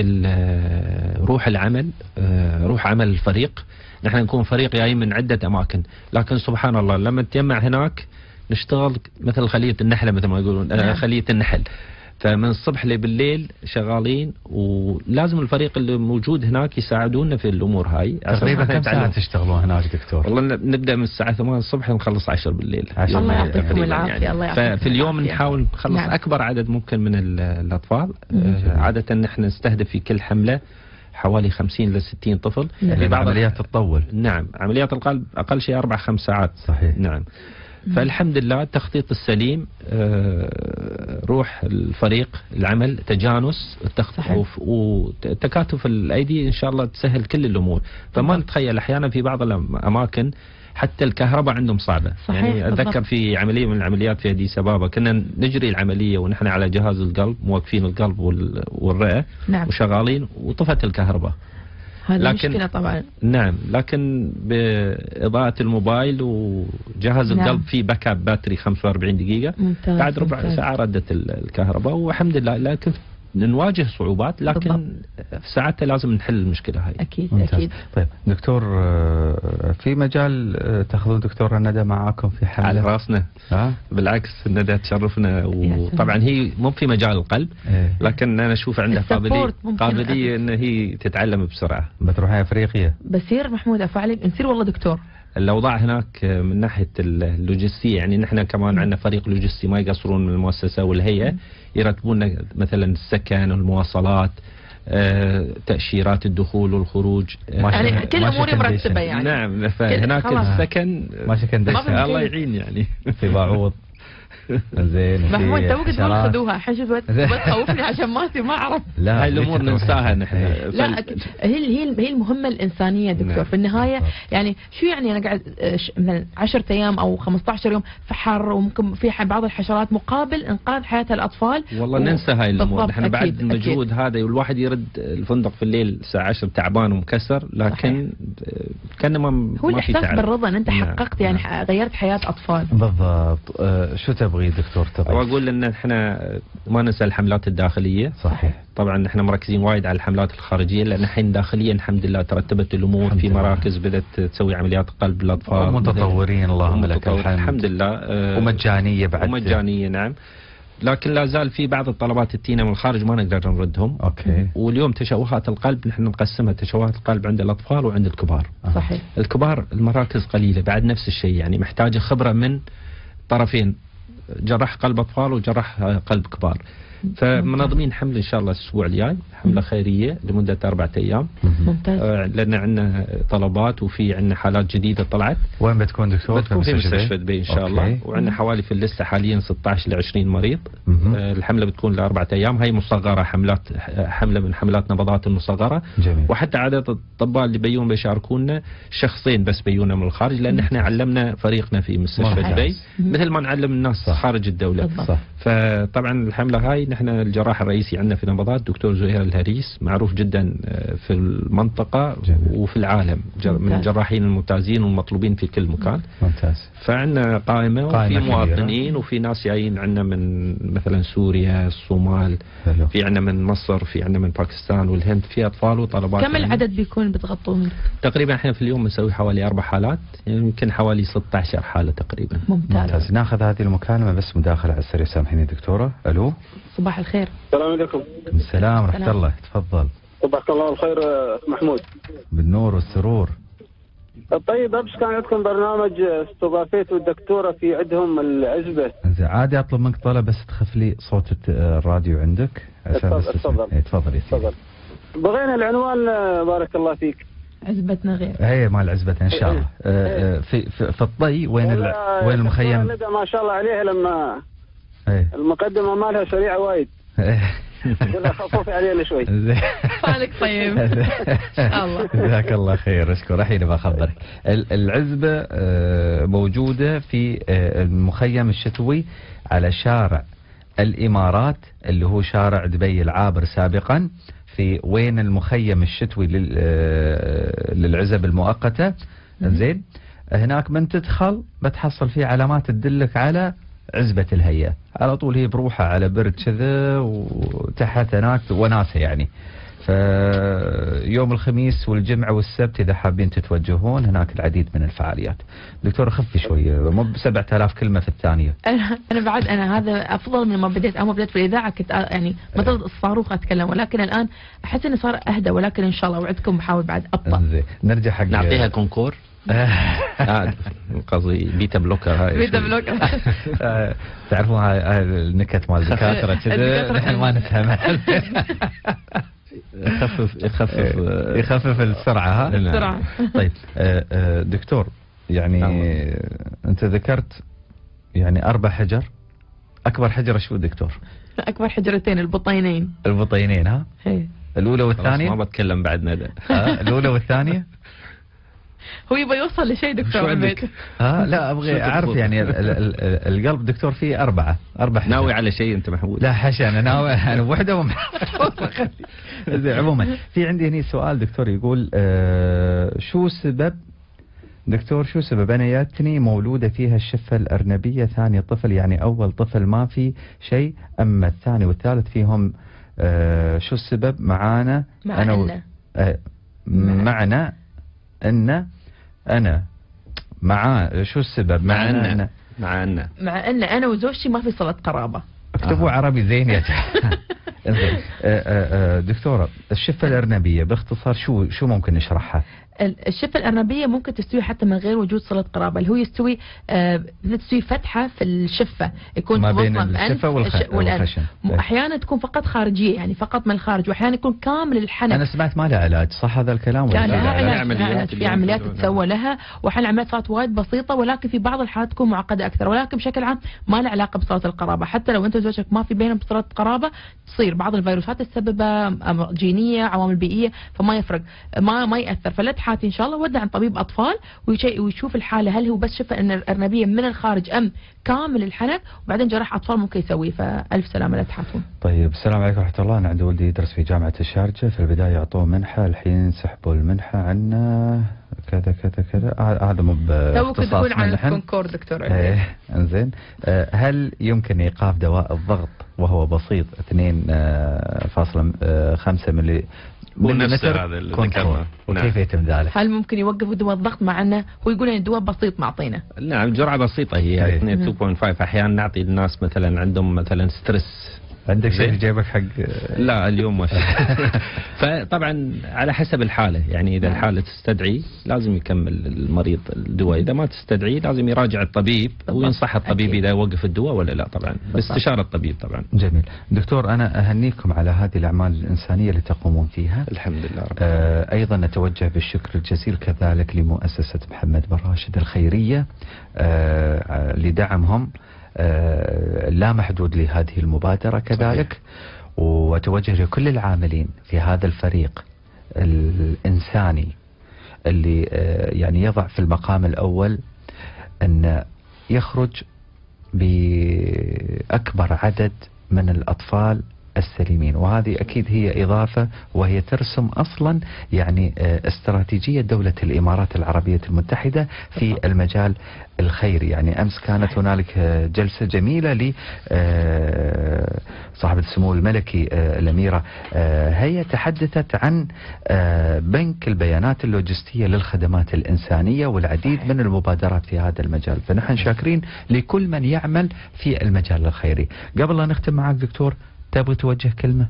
وبالروح العمل، روح عمل الفريق. نحن نكون فريق جاي من عده اماكن، لكن سبحان الله لما نتجمع هناك نشتغل مثل خليه النحله، مثل ما يقولون خليه النحل. فمن الصبح لبالليل شغالين، ولازم الفريق اللي موجود هناك يساعدونا في الامور هاي. تقريبا كم ساعه تشتغلون هناك دكتور؟ والله نبدا من الساعه 8 الصبح نخلص 10 بالليل. الله يعطيكم العافيه. يعني الله يعطيكم ففي اليوم نحاول نخلص اكبر عدد ممكن من الاطفال. عاده نحن نستهدف في كل حمله حوالي 50 ل 60 طفل. في بعض العمليات تطول. نعم. عمليات القلب اقل شيء 4-5 ساعات. صحيح. نعم. فالحمد لله التخطيط السليم، روح الفريق العمل، تجانس وتكاتف الايدي ان شاء الله تسهل كل الامور. فما نتخيل احيانا في بعض الاماكن حتى الكهرباء عندهم صعبة. صحيح. يعني اتذكر في عملية من العمليات في أديس أبابا كنا نجري العملية ونحن على جهاز القلب، موقفين القلب والرئة. نعم. وشغالين وطفت الكهرباء. هذه مشكلة طبعا. نعم. لكن بإضاءة الموبايل وجهاز القلب فيه باك اب باتري 45 دقيقة. ممتاز. بعد ربع ساعة ردت الكهرباء والحمد لله. لكن نواجه صعوبات، لكن في ساعتها لازم نحل المشكلة هاي. أكيد. ممتاز. أكيد. طيب دكتور، في مجال تاخذون دكتورة ندى معاكم في حملة؟ على راسنا. بالعكس ندى تشرفنا، وطبعا هي مو في مجال القلب، لكن أنا أشوف عندها قابلية أن هي تتعلم بسرعة. بتروح أفريقيا؟ بصير محمود أفعلك نصير والله دكتور. الأوضاع هناك من ناحية اللوجستية، يعني نحن كمان عندنا فريق لوجستي ما يقصرون من المؤسسة والهيئة، يرتبون مثلا السكن والمواصلات، تأشيرات الدخول والخروج، يعني كل أموري مرتبة يعني. نعم. فهناك السكن ما سكن الله يعين يعني. في بعوض. زين. محمود توك تقول خذوها الحين، شوف بتخوفني عشان ما اعرف. لا هاي الامور ننساها نحن. لا هي المهمه الانسانيه دكتور. نعم. في النهايه يعني شو يعني انا قاعد من 10 ايام او 15 يوم في حر، وممكن في بعض الحشرات مقابل انقاذ حياه الاطفال. والله ننسى هاي الامور. نحن بعد أكيد. المجهود هذا والواحد يرد الفندق في الليل الساعه 10 تعبان ومكسر، لكن كان ما هو الاحساس بالرضا ان انت حققت يعني غيرت حياه اطفال. بالضبط. شو تبغي دكتور؟ واقول ان احنا ما ننسى الحملات الداخليه. صحيح. طبعا احنا مركزين وايد على الحملات الخارجيه، لان الحين داخليا الحمد لله ترتبت الامور، في مراكز بدات تسوي عمليات قلب للاطفال، متطورين اللهم لك الحمد. الحمد لله. ومجانيه بعد. ومجانيه نعم. لكن لا زال في بعض الطلبات التينا من الخارج ما نقدر نردهم. اوكي. واليوم تشوهات القلب نحن نقسمها تشوهات القلب عند الاطفال وعند الكبار. صحيح. الكبار المراكز قليله بعد نفس الشيء، يعني محتاجه خبره من طرفين، جراح قلب اطفال وجراح قلب كبار. فمنظمين حمله ان شاء الله الاسبوع الجاي، حمله خيريه لمده 4 ايام. ممتاز. لان عندنا طلبات وفي عندنا حالات جديده طلعت. وين بتكون دكتور؟ بتكون في مستشفى دبي ان شاء الله. وعندنا حوالي في اللسته حاليا 16 ل 20 مريض. الحمله بتكون ل4 ايام، هي مصغره، حمله من حملات نبضات المصغره. جميل. وحتى عدد الاطباء اللي بيون بيشاركونا شخصين بس بيونا من الخارج، لان احنا علمنا فريقنا في مستشفى دبي مثل ما نعلم الناس خارج الدوله. صح. فطبعا الحمله هاي نحن الجراح الرئيسي عندنا في نبضات دكتور زهير الهريس، معروف جدا في المنطقه وفي العالم، من الجراحين الممتازين والمطلوبين في كل مكان. ممتاز. فعندنا قائمه وفي مواطنين وفي ناس جايين عندنا من مثلا سوريا، الصومال، في عندنا من مصر، في عندنا من باكستان والهند، في اطفال وطلبات. كم العدد بيكون بتغطون؟ تقريبا احنا في اليوم بنسوي حوالي 4 حالات، يمكن حوالي 16 حاله تقريبا. ممتاز. ناخذ هذه المكالمه بس مداخله على السريع، سامحيني دكتوره. الو. صباح الخير. السلام عليكم. السلام ورحمه الله، تفضل. صباحك الله الخير محمود. بالنور والسرور. طيب امس كان عندكم برنامج استضافيتوا الدكتوره في عندهم العزبه. عادي اطلب منك طلب بس تخف لي صوت الراديو عندك عشان بس تفضل. تفضل يا سيدي. بغينا العنوان بارك الله فيك. عزبتنا غير. هي مال عزبتنا ان شاء الله. في الطي وين المخيم؟ ما شاء الله عليها لما المقدمه مالها سريعه وايد. خفوفي علينا شوي. فالك طيب. الله. جزاك الله خير، اشكر. الحين بخبرك. العزبه موجوده في المخيم الشتوي على شارع الامارات اللي هو شارع دبي العابر سابقا، في وين المخيم الشتوي للعزب المؤقته. زين. هناك من تدخل بتحصل فيه علامات تدلك على عزبة الهيئة، على طول هي بروحها على برد كذا، وتحت هناك وناسة يعني. فيوم الخميس والجمعة والسبت إذا حابين تتوجهون هناك العديد من الفعاليات. دكتور خفي شوية، مو ب7000 كلمة في الثانية. أنا بعد هذا أفضل من ما بديت. أما بديت في الإذاعة كنت يعني مثل الصاروخ أتكلم، ولكن الآن أحس إني صار أهدى، ولكن إن شاء الله وعدكم بحاول بعد أبطأ. نرجع حق نعطيها كونكور. قصدي بيتا بلوكر. هاي بيتا بلوكر. تعرفون هاي النكت مال الدكاترة كذا نحن ما نفهمها. يخفف السرعة. السرعة. طيب دكتور، يعني أنت ذكرت يعني 4 حجر. أكبر حجرة شو دكتور؟ أكبر حجرتين البطينين. البطينين ها؟ الأولى والثانية؟ ما بتكلم بعد ندى. الأولى والثانية؟ هو يبغى يوصل لشيء دكتور عبيد. لا ابغى اعرف يعني القلب دكتور فيه 4 حجر. ناوي على شيء انت محمود؟ لا حاشا، انا ناوي انا وحده عموما في عندي هنا سؤال دكتور يقول شو سبب دكتور، شو سبب انا جاتني مولوده فيها الشفه الارنبيه ثاني طفل، يعني اول طفل ما في شيء، اما الثاني والثالث فيهم شو السبب معانا؟ معنا أنا مع شو السبب؟ مع أن أنا وزوجتي ما في صلة قرابة. اكتبوا عربي زين يا دكتورة، الشفة الأرنبية باختصار شو ممكن نشرحها؟ الشفة الأرنبية ممكن تستوي حتى من غير وجود صلة قرابة، اللي هو يستوي تستوي فتحة في الشفة، يكون ما بين الشفة والخشن. أحيانا تكون فقط خارجية، يعني فقط من الخارج، وأحيانا يكون كامل الحنك. أنا سمعت ما لها علاج، صح هذا الكلام؟ لا علاج. في عمليات تسوى لها، وأحيانا العمليات صارت وايد بسيطة، ولكن في بعض الحالات تكون معقدة أكثر، ولكن بشكل عام ما لها علاقة بصلة القرابة. حتى لو أنت وزوجك ما في بينهم صلة قرابة تصير بعض الفيروسات تسببها جينية، عوامل بيئية، فما يفرق، ما يأثر. فلا تحاتي إن شاء الله ودع عن طبيب أطفال ويشوف الحالة، هل هو بس شفة أرنبية من الخارج أم كامل الحنك، وبعدين جراح أطفال ممكن يسويه. فألف سلامة لا تحاتون. طيب السلام عليكم ورحمة الله. أنا عندي ولدي يدرس في جامعة الشارجة، في البداية أعطوه منحة، الحين سحبوا المنحة عنا كذا كذا كذا. هذا مو باختصاص تقول عن الكونكور دكتور. انزين، هل يمكن إيقاف دواء الضغط وهو بسيط 2.5 ملي ونفس هذا اللي ذكرناه؟ وكيف يتم ذلك؟ هل ممكن يوقف دواء الضغط مع انه هو يقول ان الدواء بسيط معطينا؟ نعم، جرعة بسيطة هي 2.5. احيانا نعطي الناس مثلا عندهم مثلا ستريس عندك شيء جايبك حق؟ لا اليوم ما في. فطبعا على حسب الحالة، يعني إذا الحالة تستدعي لازم يكمل المريض الدواء، إذا ما تستدعي لازم يراجع الطبيب وينصح الطبيب إذا وقف الدواء ولا لا، طبعا باستشارة الطبيب طبعا. جميل. دكتور أنا أهنيكم على هذه الأعمال الإنسانية اللي تقومون فيها. الحمد لله رب أيضا نتوجه بالشكر الجزيل كذلك لمؤسسة محمد بن راشد الخيرية لدعمهم لا محدود لهذه المبادرة كذلك. صحيح. وتوجه لكل العاملين في هذا الفريق الإنساني اللي يعني يضع في المقام الأول أن يخرج بأكبر عدد من الأطفال السليمين، وهذه أكيد هي إضافة وهي ترسم أصلا يعني استراتيجية دولة الإمارات العربية المتحدة في المجال الخيري. يعني أمس كانت هنالك جلسة جميلة لصاحبة السمو الملكي الأميرة هي تحدثت عن بنك البيانات اللوجستية للخدمات الإنسانية والعديد من المبادرات في هذا المجال، فنحن شاكرين لكل من يعمل في المجال الخيري. قبل لا نختم معك دكتور، تبغى توجه كلمة؟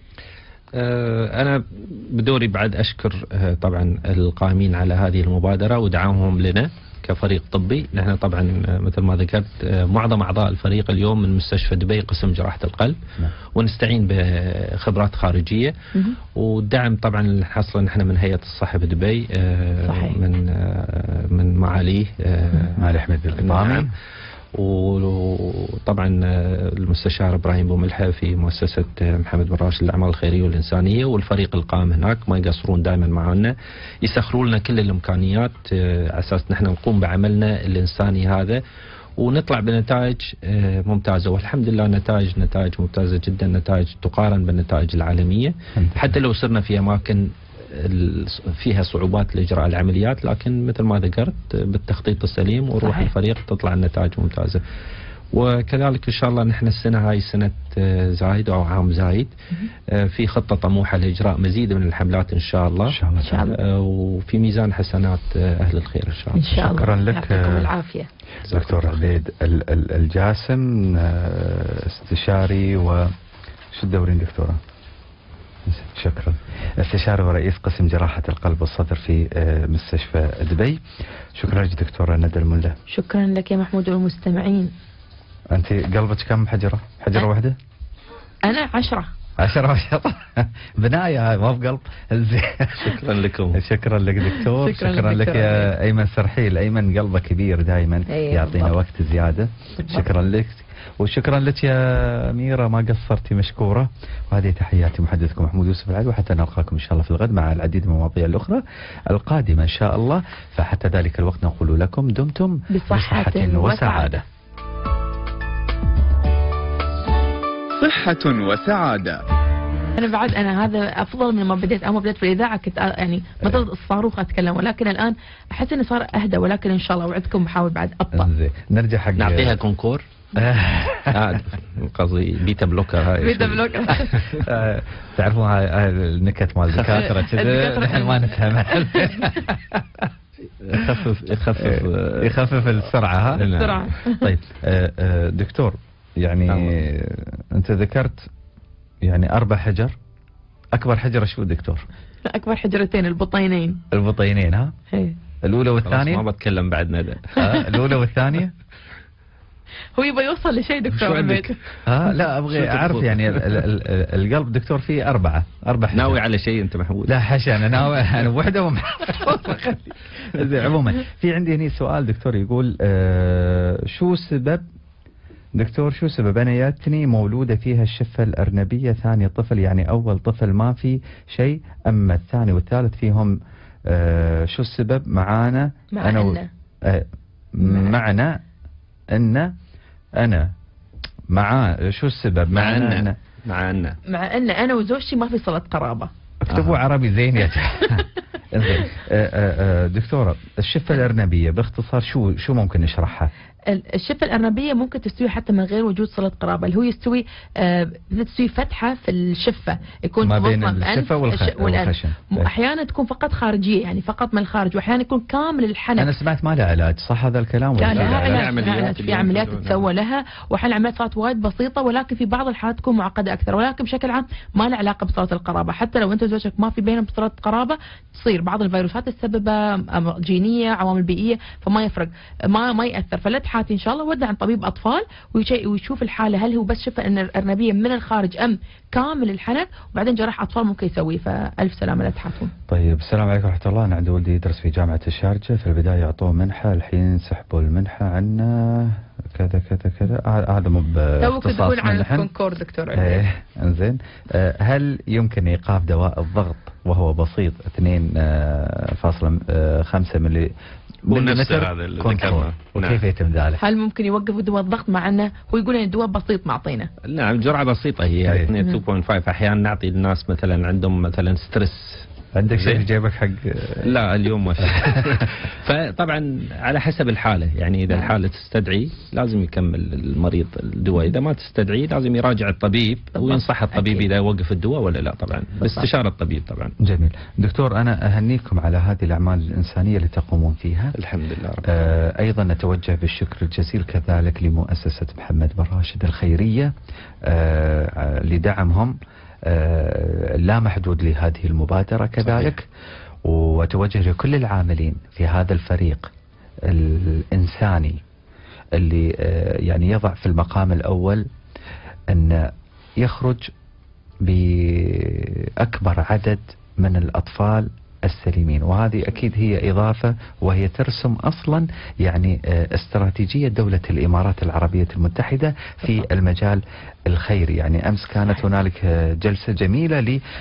أنا بدوري بعد أشكر طبعا القائمين على هذه المبادرة ودعمهم لنا كفريق طبي. نحن طبعا مثل ما ذكرت معظم أعضاء الفريق اليوم من مستشفى دبي قسم جراحة القلب، ونستعين بخبرات خارجية، والدعم طبعا اللي حصل نحن من هيئة الصحة بدبي من معاليه معالي أحمد القطامي، وطبعا المستشار ابراهيم بوملحه في مؤسسه محمد بن راشد للاعمال الخيريه والانسانيه، والفريق القائم هناك ما يقصرون دائما معنا، يسخروا لنا كل الامكانيات على اساس نحن نقوم بعملنا الانساني هذا ونطلع بنتائج ممتازه، والحمد لله نتائج ممتازه جدا، نتائج تقارن بالنتائج العالميه، حتى لو صرنا في اماكن فيها صعوبات لإجراء العمليات، لكن مثل ما ذكرت بالتخطيط السليم وروح الفريق تطلع النتائج ممتازة. وكذلك إن شاء الله نحن السنة هاي سنة زايد أو عام زايد، في خطة طموحة لإجراء مزيد من الحملات إن شاء الله، إن شاء الله. وفي ميزان حسنات أهل الخير إن شاء الله. إن شاء الله. شكرا لك يعطيكم العافية دكتور عبيد الجاسم، استشاري وشو الدورين دكتورة؟ شكرا. استشاري ورئيس قسم جراحة القلب والصدر في مستشفى دبي. شكرا لك دكتورة ندى الملا. شكرا لك يا محمود والمستمعين. أنت قلبك كم حجرة؟ حجرة واحدة؟ أنا 10 ما شاء الله. بناية هاي ما بقلب. شكرا لكم. شكرا لك دكتور. شكرا لك يا أيمن سرحيل. أيمن قلبه كبير دائما يعطينا وقت زيادة. شكرا لك، وشكرا لك يا أميرة، ما قصرتي، مشكورة. وهذه تحياتي محدثكم محمود يوسف العلوي، وحتى نلقاكم إن شاء الله في الغد مع العديد من المواضيع الأخرى القادمة إن شاء الله. فحتى ذلك الوقت نقول لكم دمتم بصحة وسعادة. صحة وسعادة. أنا هذا أفضل من ما بديت. أما بديت في الإذاعة كنت يعني مثل الصاروخ أتكلم، ولكن الآن أحس إني صار أهدى، ولكن إن شاء الله وعدكم بحاول بعد أبطأ. نرجع حق نعطيها كونكور. قصدي بيتا بلوكر. هاي بيتا بلوكر. تعرفون هاي النكت مال الدكاترة كذا نحن ما نفهمها. يخفف السرعة. ها السرعة. طيب دكتور، يعني أنت ذكرت يعني 4 حجر. أكبر حجرة شو دكتور؟ لا، أكبر حجرتين البطينين. ها هي. الأولى والثانية. ما بتكلم بعد ندى. الأولى والثانية. هو يبغى يوصل لشيء دكتور عبيد. لا أبغى أعرف يعني القلب دكتور فيه 4 حجر. ناوي على شيء أنت محمود؟ لا حاشا، أنا ناوي أنا وحدة عموما في عندي هنا سؤال دكتور يقول شو سبب دكتور، شو سبب أنا جاتني مولودة فيها الشفة الأرنبية ثاني طفل، يعني أول طفل ما في شيء، أما الثاني والثالث فيهم شو السبب معانا معنا أن أنا شو السبب مع أن أنا وزوجتي ما في صلة قرابة. اكتبوا عربي زين يا انزين دكتورة، الشفة الأرنبية باختصار شو ممكن نشرحها؟ الشفة الأرنبية ممكن تستوي حتى من غير وجود صلة قرابة، اللي هو يستوي تستوي فتحة في الشفة، يكون ما بين الشفة والخشم. أحيانا تكون فقط خارجية، يعني فقط من الخارج، وأحيانا يكون كامل الحنك. أنا سمعت ما له علاج، صح هذا الكلام؟ لا علاج، في عمليات تسوى لها، وحين العمليات صارت وايد بسيطة، ولكن في بعض الحالات تكون معقدة أكثر، ولكن بشكل عام ما له علاقة بصلة القرابة. حتى لو أنت وزوجك ما في بينهم صلة قرابة، تصير بعض الفيروسات تسببها جينية، عوامل بيئية، فما يفرق، ما يأثر. فلا تحاتي إن شاء الله ودع عن طبيب أطفال ويشوف الحالة، هل هو بس شفة أرنبية من الخارج أم كامل الحنك، وبعدين جراح أطفال ممكن يسويه. فألف سلامة لا تحاتون. طيب السلام عليكم ورحمة الله. أنا عندي ولدي يدرس في جامعة الشارجة، في البداية أعطوه منحة، الحين سحبوا المنحة عنا كذا كذا كذا. هذا مو باختصاص تقول عن الكونكور دكتور. انزين، هل يمكن إيقاف دواء الضغط وهو بسيط 2.5 ملي هذا اللي ذكرناه؟ وكيف يتم ذلك؟ هل ممكن يوقف دواء الضغط مع انه هو يقول ان الدواء بسيط معطينا؟ نعم، جرعة بسيطة هي 2.5. أحيانا نعطي الناس مثلا عندهم مثلا ستريس. عندك شيء في جيبك حق؟ لا اليوم ما في. فطبعا على حسب الحالة، يعني إذا الحالة تستدعي لازم يكمل المريض الدواء، إذا ما تستدعي لازم يراجع الطبيب وينصح الطبيب إذا يوقف الدواء ولا لا، طبعا باستشارة الطبيب طبعا. جميل دكتور، أنا أهنيكم على هذه الأعمال الإنسانية اللي تقومون فيها. الحمد لله رب أيضا نتوجه بالشكر الجزيل كذلك لمؤسسة محمد بن راشد الخيرية لدعمهم لا محدود لهذه المبادرة كذلك. صحيح. وأتوجه لكل العاملين في هذا الفريق الإنساني اللي يعني يضع في المقام الأول أن يخرج بأكبر عدد من الأطفال السليمين، وهذه أكيد هي إضافة، وهي ترسم أصلا يعني استراتيجية دولة الإمارات العربية المتحدة في المجال الخيري. يعني أمس كانت هنالك جلسة جميلة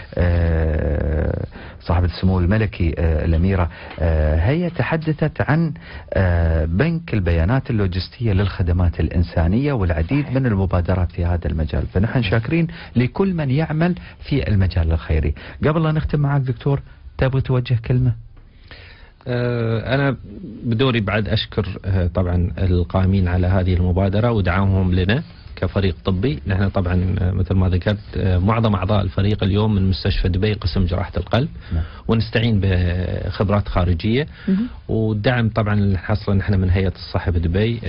لصاحبة السمو الملكي الأميرة هي تحدثت عن بنك البيانات اللوجستية للخدمات الإنسانية والعديد من المبادرات في هذا المجال. فنحن شاكرين لكل من يعمل في المجال الخيري. قبل لا نختم معك دكتور، تبغى توجه كلمة؟ أنا بدوري بعد أشكر طبعا القائمين على هذه المبادرة ودعمهم لنا كفريق طبي. نحن طبعا مثل ما ذكرت معظم أعضاء الفريق اليوم من مستشفى دبي قسم جراحة القلب، ونستعين بخبرات خارجية والدعم طبعا اللي حصل نحن من هيئة الصحة بدبي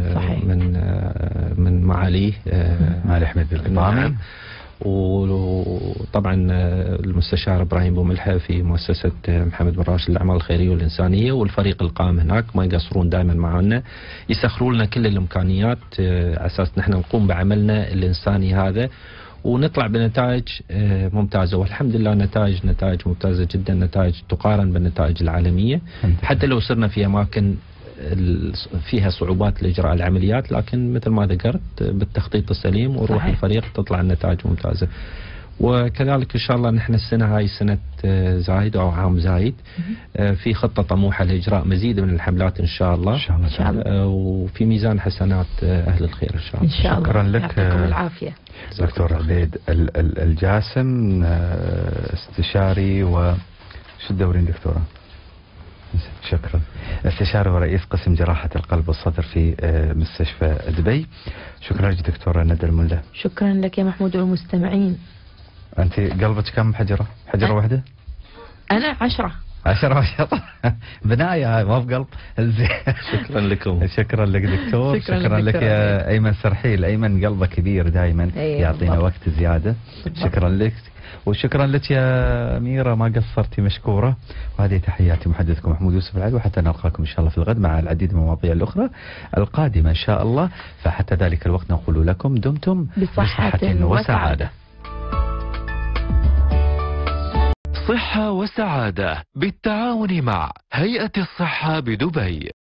من معاليه معالي أحمد بالقطامي، وطبعا المستشار ابراهيم بوملحه في مؤسسه محمد بن راشد للاعمال الخيريه والانسانيه، والفريق القائم هناك ما يقصرون دائما معنا، يسخروا لنا كل الامكانيات على اساس نحن نقوم بعملنا الانساني هذا ونطلع بنتائج ممتازه. والحمد لله نتائج ممتازه جدا، نتائج تقارن بالنتائج العالميه، حتى لو صرنا في اماكن فيها صعوبات لإجراء العمليات، لكن مثل ما ذكرت بالتخطيط السليم وروح الفريق تطلع النتائج ممتازة. وكذلك إن شاء الله نحن السنة هاي سنة زايد أو عام زايد، في خطة طموحة لإجراء مزيد من الحملات إن شاء الله، وفي ميزان حسنات أهل الخير إن شاء الله. إن شاء الله. شكرا لك، يعطيكم العافية دكتور عبيد الجاسم، استشاري وشو الدورين دكتورة؟ شكرا. استشاري ورئيس قسم جراحة القلب والصدر في مستشفى دبي. شكرا لك دكتورة ندى الملا. شكرا لك يا محمود والمستمعين. أنت قلبك كم حجرة؟ حجرة واحدة؟ أنا 10 ما شاء الله. بناية هاي ما بقلب. شكرا لكم. شكرا لك دكتور. شكرا لك يا أيمن سرحيل. أيمن قلبه كبير دائما يعطينا وقت زيادة. شكرا لك، وشكرا لك يا أميرة، ما قصرتي، مشكورة. وهذه تحياتي محدثكم محمود يوسف العدوي، حتى نلقاكم إن شاء الله في الغد مع العديد من المواضيع الأخرى القادمة إن شاء الله. فحتى ذلك الوقت نقول لكم دمتم بصحة وسعادة. صحة وسعادة بالتعاون مع هيئة الصحة بدبي.